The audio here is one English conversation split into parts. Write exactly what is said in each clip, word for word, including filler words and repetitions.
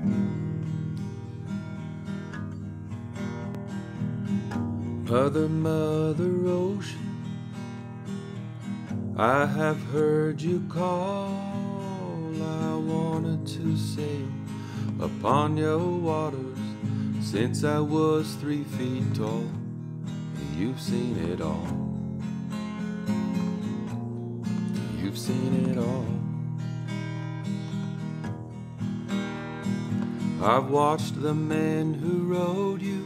Mother, Mother Ocean, I have heard you call. I wanted to sail upon your waters since I was three feet tall. You've seen it all. You've seen it all. I've watched the men who rowed you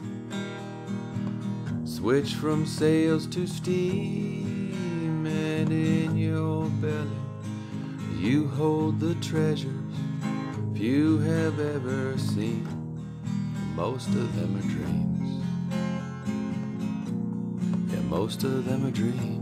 switch from sails to steam, and in your belly you hold the treasures few have ever seen. Most of them are dreams. Yeah, most of them are dreams.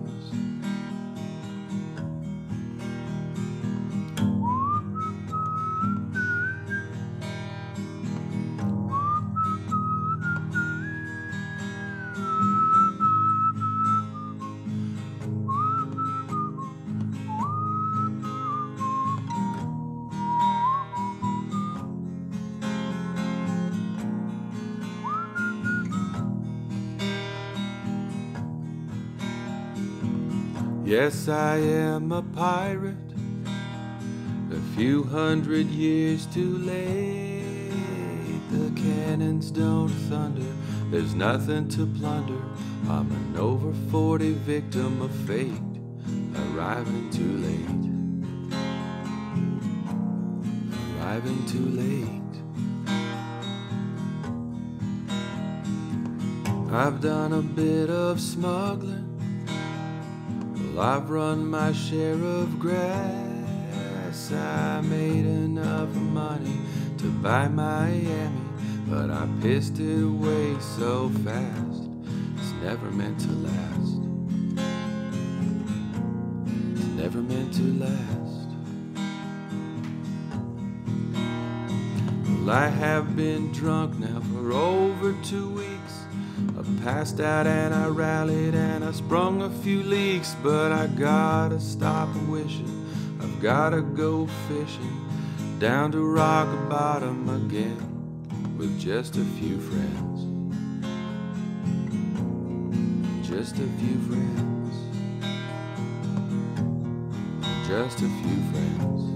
Yes, I am a pirate, a few hundred years too late. The cannons don't thunder, there's nothing to plunder. I'm an over forty victim of fate, arriving too late, arriving too late. I've done a bit of smuggling, I've run my share of grass. I made enough money to buy Miami, but I pissed it away so fast. It's never meant to last. It's never meant to last. Well, I have been drunk now for over two weeks. I passed out and I rallied and I sprung a few leaks, but I gotta stop wishing. I've gotta go fishing down to rock bottom again with just a few friends. Just a few friends. Just a few friends.